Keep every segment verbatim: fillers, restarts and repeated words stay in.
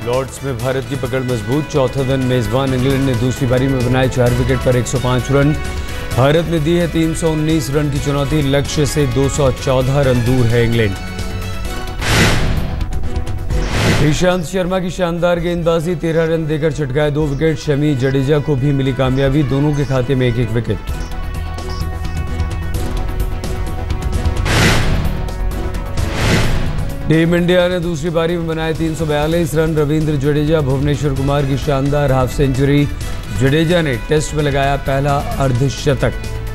Lord's में भारत की पकड़ मजबूत। चौथे दिन मेजबान इंग्लैंड ने दूसरी पारी में बनाए चार विकेट पर एक सौ पाँच रन। भारत ने दी है तीन सौ उन्नीस रन की चुनौती। लक्ष्य से दो सौ चौदह रन दूर है इंग्लैंड। ईशांत शर्मा की शानदार गेंदबाजी, तेरह रन देकर छटकाए दो विकेट। शमी जडेजा को भी मिली कामयाबी, दोनों के खाते में एक एक विकेट। टीम इंडिया ने दूसरी पारी में बनाए तीन सौ बयालीस रन। रविंद्र जडेजा, भुवनेश्वर कुमार की शानदार हाफ सेंचुरी। जडेजा ने टेस्ट में लगाया पहला अर्धशतक।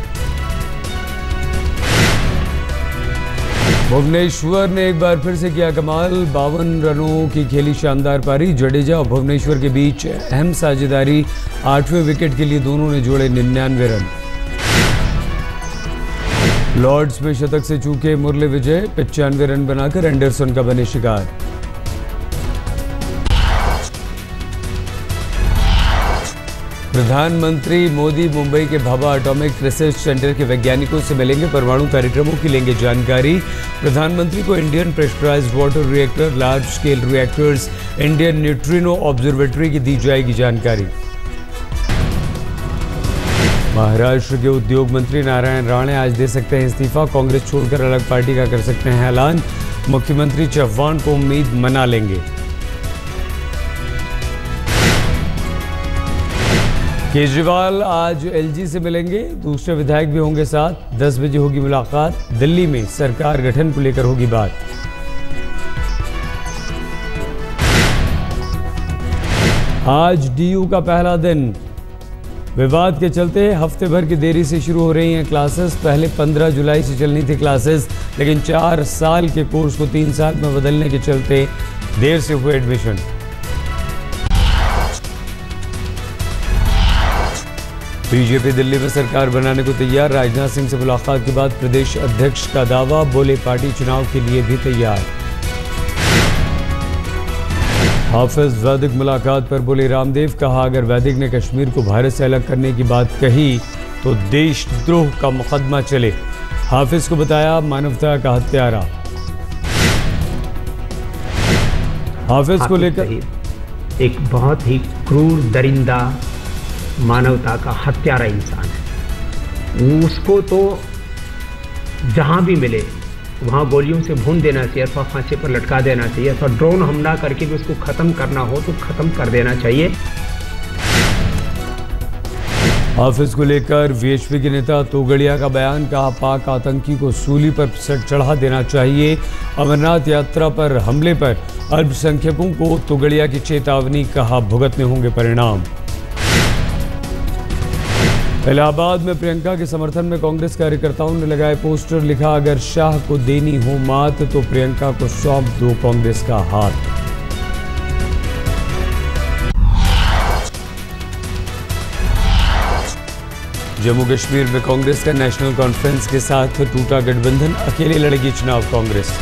भुवनेश्वर ने एक बार फिर से किया कमाल, बावन रनों की खेली शानदार पारी। जडेजा और भुवनेश्वर के बीच अहम साझेदारी, आठवें विकेट के लिए दोनों ने जोड़े निन्यानवे रन। लॉर्ड्स में शतक से चूके मुरली विजय, पचानवे रन बनाकर एंडरसन का बने शिकार। प्रधानमंत्री मोदी मुंबई के भाभा एटॉमिक रिसर्च सेंटर के वैज्ञानिकों से मिलेंगे, परमाणु कार्यक्रमों की लेंगे जानकारी। प्रधानमंत्री को Indian pressurised water reactor, large scale reactors, Indian neutrino observatory की दी जाएगी जानकारी। महाराष्ट्र के उद्योग मंत्री नारायण राणे आज दे सकते हैं इस्तीफा, कांग्रेस छोड़कर अलग पार्टी का कर सकते हैं ऐलान। मुख्यमंत्री चव्हाण को उम्मीद मना लेंगे। केजरीवाल आज एलजी से मिलेंगे, दूसरे विधायक भी होंगे साथ। दस बजे होगी मुलाकात। दिल्ली में सरकार गठन को लेकर होगी बात। आज डीयू का पहला दिन, विवाद के चलते हफ्ते भर की देरी से शुरू हो रही हैं क्लासेस। पहले पंद्रह जुलाई से चलनी थी क्लासेस, लेकिन चार साल के कोर्स को तीन साल में बदलने के चलते देर से हुए एडमिशन। बीजेपी दिल्ली में सरकार बनाने को तैयार। राजनाथ सिंह से मुलाकात के बाद प्रदेश अध्यक्ष का दावा, बोले पार्टी चुनाव के लिए भी तैयार। हाफिज वैदिक मुलाकात पर बोले रामदेव, कहा अगर वैदिक ने कश्मीर को भारत से अलग करने की बात कही तो देशद्रोह का मुकदमा चले। हाफिज को बताया मानवता का हत्यारा। हाफिज को लेकर एक बहुत ही क्रूर दरिंदा, मानवता का हत्यारा इंसान है। उसको तो जहां भी मिले वहां गोलियों से भून देना चाहिए, अथवा फांसी पर लटका देना चाहिए, अथवा ड्रोन हमला करके भी उसको खत्म करना हो तो खत्म कर देना चाहिए। हाफिज को लेकर वीएचपी के नेता तोगड़िया का बयान, कहा पाक आतंकी को सूली पर चढ़ा देना चाहिए। अमरनाथ यात्रा पर हमले पर अल्पसंख्यकों को तोगड़िया की चेतावनी, कहा भुगतने होंगे परिणाम। इलाहाबाद में प्रियंका के समर्थन में कांग्रेस कार्यकर्ताओं ने लगाए पोस्टर, लिखा अगर शाह को देनी हो मात तो प्रियंका को सौंप दो कांग्रेस का हाथ। जम्मू कश्मीर में कांग्रेस का नेशनल कॉन्फ्रेंस के साथ टूटा गठबंधन, अकेले लड़ेगी चुनाव कांग्रेस।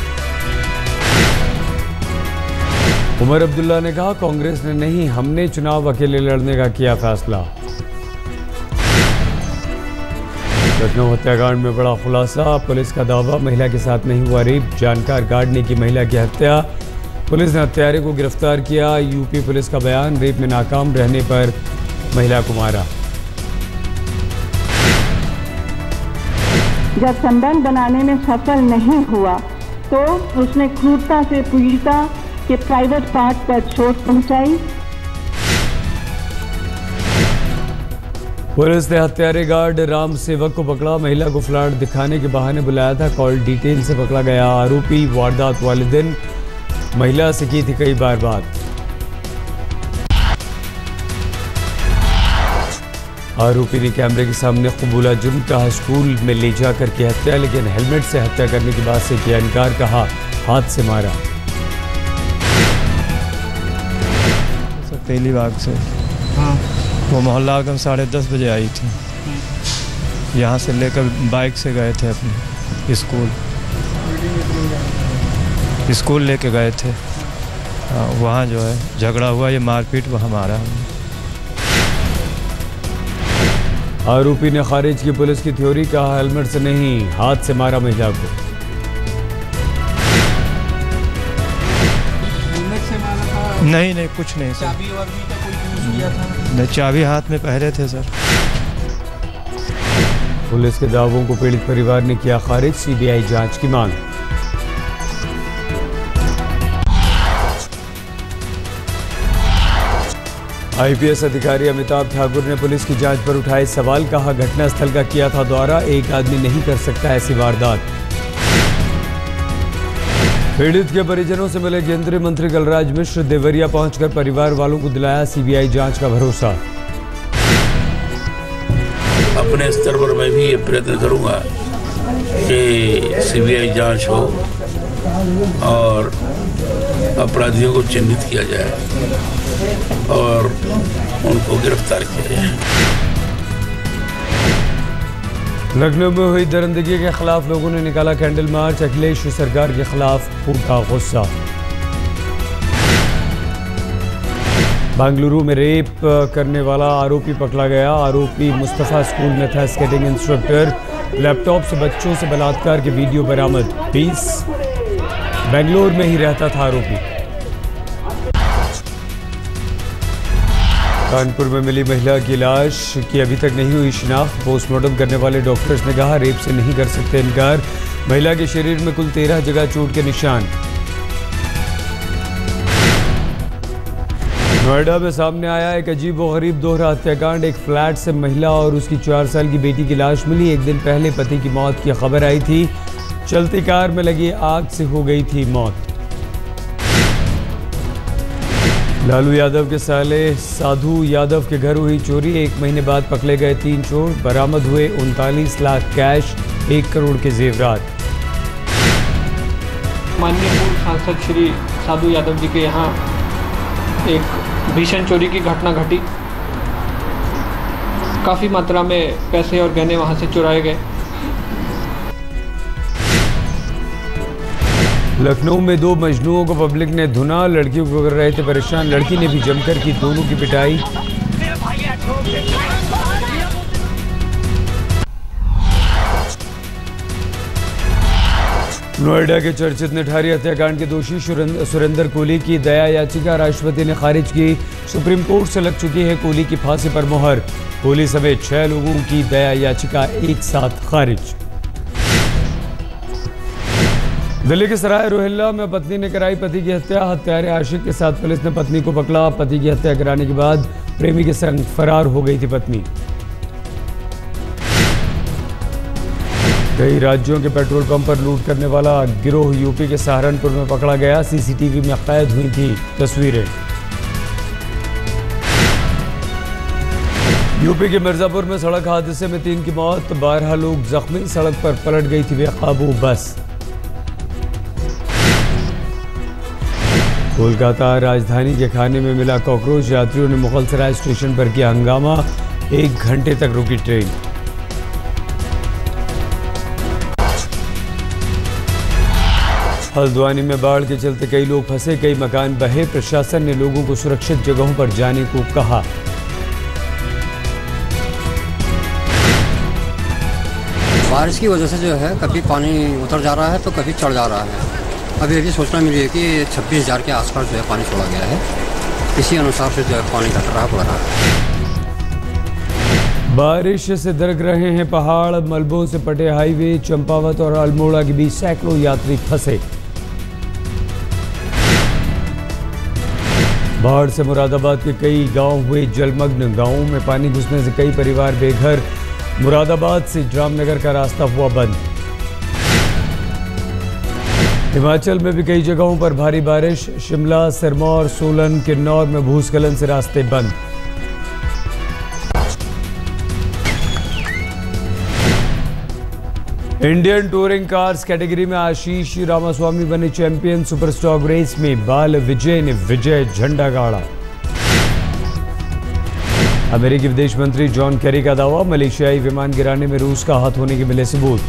उमर अब्दुल्ला ने कहा कांग्रेस ने नहीं, हमने चुनाव अकेले लड़ने का किया फैसला। लखनऊ हत्याकांड में बड़ा खुलासा, पुलिस का दावा महिला के साथ नहीं हुआ रेप, जानकार गार्ड ने की महिला की हत्या। पुलिस ने हत्यारे को गिरफ्तार किया। यूपी पुलिस का बयान, रेप में नाकाम रहने पर महिला को मारा। जब संबंध बनाने में सफल नहीं हुआ तो उसने क्रूरता से पीड़िता के प्राइवेट पार्ट पर चोट पहुंचाई। पुलिस ने हत्यारे गार्ड राम सेवक को पकड़ा, महिला को फ्लैट दिखाने के बहाने बुलाया था, कॉल डिटेल से पकड़ा गया। आरोपी वारदात वाले दिन महिला से की थी कई बार बात। आरोपी ने कैमरे के सामने कबूला जुर्म, कहा स्कूल में ले जाकर की हत्या, लेकिन हेलमेट से हत्या करने की बात से किया इनकार, कहा हाथ से मारा। तेली बाग से हाँ। वो मोहल्ला आगम साढ़े दस बजे आई थी, यहाँ से लेकर बाइक से गए थे अपने स्कूल स्कूल लेके गए थे। वहाँ जो है झगड़ा हुआ, ये मारपीट वहाँ मारा। आरोपी ने खारिज की पुलिस की थ्योरी, कहा हेलमेट से नहीं हाथ से मारा महिला को। हेलमेट से मारा था नहीं नहीं कुछ नहीं सर। चाबी और भी का कोई यूज किया था? नहीं, चाबी हाथ में पहरे थे सर। पुलिस के दावों को पीड़ित परिवार ने किया खारिज, सीबीआई जांच की मांग। आईपीएस अधिकारी अमिताभ ठाकुर ने पुलिस की जांच पर उठाए सवाल, कहा घटनास्थल का किया था दौरा, एक आदमी नहीं कर सकता ऐसी वारदात। पीड़ित के परिजनों से मिले केंद्रीय मंत्री कलराज मिश्र, देवरिया पहुंचकर परिवार वालों को दिलाया सीबीआई जांच का भरोसा। अपने स्तर पर मैं भी ये प्रयत्न करूंगा कि सीबीआई जांच हो और अपराधियों को चिन्हित किया जाए और उनको गिरफ्तार किया जाए। लखनऊ में हुई दरिंदगी के खिलाफ लोगों ने निकाला कैंडल मार्च, अखिलेश सरकार के खिलाफ फूटा गुस्सा। बेंगलुरु में रेप करने वाला आरोपी पकड़ा गया, आरोपी मुस्तफा स्कूल में था स्केटिंग इंस्ट्रक्टर, लैपटॉप से बच्चों से बलात्कार के वीडियो बरामद, बीस बेंगलुरु में ही रहता था आरोपी। कानपुर में मिली महिला की लाश की अभी तक नहीं हुई शिनाख्त, पोस्टमार्टम करने वाले डॉक्टर्स ने कहा रेप से नहीं कर सकते इनकार। महिला के शरीर में कुल तेरह जगह चोट के निशान। नोएडा में सामने आया एक अजीबोगरीब दोहरा हत्याकांड, एक फ्लैट से महिला और उसकी चार साल की बेटी की लाश मिली। एक दिन पहले पति की मौत की खबर आई थी, चलती कार में लगी आग से हो गई थी मौत। लालू यादव के साले साधु यादव के घर हुई चोरी, एक महीने बाद पकड़े गए तीन चोर, बरामद हुए उनतालीस लाख कैश, एक करोड़ के जेवरात। माननीय पूर्व सांसद श्री साधु यादव जी के यहाँ एक भीषण चोरी की घटना घटी, काफ़ी मात्रा में पैसे और गहने वहाँ से चुराए गए। लखनऊ में दो मजनूओं को पब्लिक ने धुना, लड़कियों को कर रहे थे परेशान, लड़की ने भी जमकर की दोनों की पिटाई। नोएडा के चर्चित निठारी हत्याकांड के दोषी सुरेंद्र कोहली की दया याचिका राष्ट्रपति ने खारिज की, सुप्रीम कोर्ट से लग चुकी है कोहली की फांसी पर मुहर, कोहली समेत छह लोगों की दया याचिका एक साथ खारिज। दिल्ली के सराय रोहिल्ला में पत्नी ने कराई पति की हत्या, हत्यारे आशिक के साथ पुलिस ने पत्नी को पकड़ा, पति की हत्या कराने के बाद प्रेमी के संग फरार हो गई थी पत्नी। कई राज्यों के पेट्रोल पंप पर लूट करने वाला गिरोह यूपी के सहारनपुर में पकड़ा गया, सीसीटीवी में कैद हुई थी तस्वीरें। यूपी के मिर्जापुर में सड़क हादसे में तीन की मौत, बारह लोग जख्मी, सड़क पर पलट गई थी बेकाबू बस। कोलकाता राजधानी के खाने में मिला कॉकरोच, यात्रियों ने मुगलसराय स्टेशन पर किया हंगामा, एक घंटे तक रुकी ट्रेन। हल्द्वानी में बाढ़ के चलते कई लोग फंसे, कई मकान बहे, प्रशासन ने लोगों को सुरक्षित जगहों पर जाने को कहा। बारिश की वजह से जो है कभी पानी उतर जा रहा है तो कभी चढ़ जा रहा है। अभी अभी सूचना मिली है कि छब्बीस हजार के आसपास जो है पानी छोड़ा गया है, इसी अनुसार से जो है पानी का खतरा बढ़ रहा है। बारिश से दरक रहे हैं पहाड़, मलबों से पटे हाईवे, चंपावत और अल्मोड़ा के बीच सैकड़ों यात्री फंसे। बाढ़ से मुरादाबाद के कई गांव हुए जलमग्न, गांवों में पानी घुसने से कई परिवार बेघर, मुरादाबाद से रामनगर का रास्ता हुआ बंद। हिमाचल में भी कई जगहों पर भारी बारिश, शिमला, सिरमौर, सोलन, किन्नौर में भूस्खलन से रास्ते बंद। इंडियन टूरिंग कार्स कैटेगरी में आशीष रामास्वामी बने चैंपियन, सुपर स्टॉक रेस में बाल विजय ने विजय झंडा गाड़ा। अमेरिकी विदेश मंत्री जॉन कैरी का दावा, मलेशियाई विमान गिराने में रूस का हाथ होने के मिले सबूत।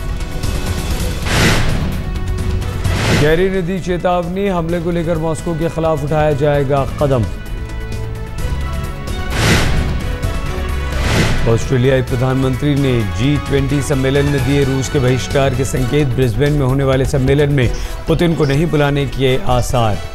कैरी ने दी चेतावनी, हमले को लेकर मॉस्को के खिलाफ उठाया जाएगा कदम। ऑस्ट्रेलियाई प्रधानमंत्री ने जी ट्वेंटी सम्मेलन में दिए रूस के बहिष्कार के संकेत, ब्रिस्बेन में होने वाले सम्मेलन में पुतिन को नहीं बुलाने के आसार।